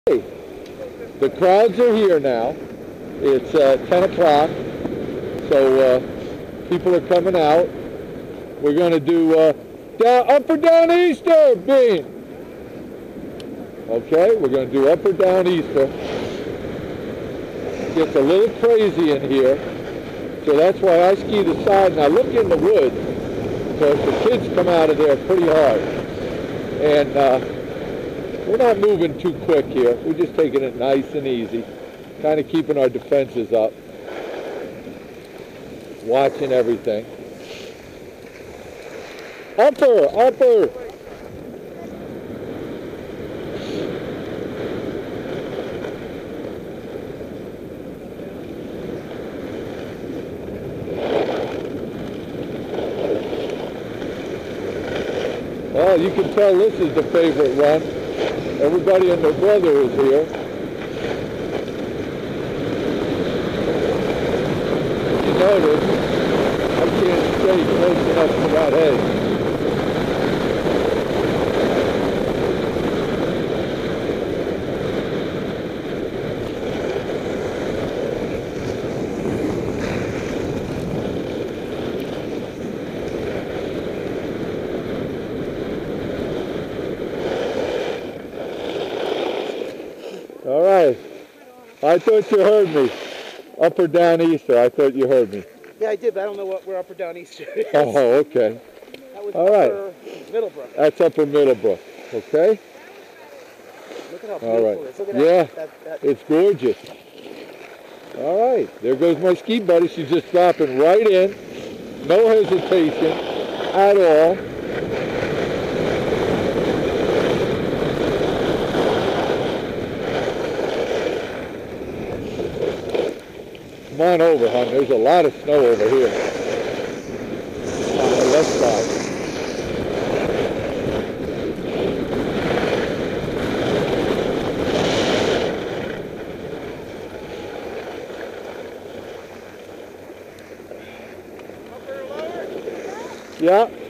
The crowds are here now. It's 10 o'clock, so people are coming out. We're going to do Upper Downeaster, Bean. Okay, we're going to do Upper Downeaster. Gets a little crazy in here, so that's why I ski the side and I look in the woods, because the kids come out of there pretty hard. And we're not moving too quick here. We're just taking it nice and easy, kind of keeping our defenses up, watching everything. Upper, upper. Well, you can tell this is the favorite run. Everybody and their brother is here. You notice, I can't stay close enough to that edge. All right. I thought you heard me. Upper Downeaster. I thought you heard me. Yeah, I did, but I don't know where Upper Downeaster is. Oh, okay. That was all Upper right. Middlebrook. That's Upper Middlebrook. Okay? Look at how all right. beautiful it is. Look at yeah, that. It's gorgeous. All right. There goes my ski buddy. She's just dropping right in. No hesitation at all. Come on over, hon. There's a lot of snow over here on the left side. Yeah.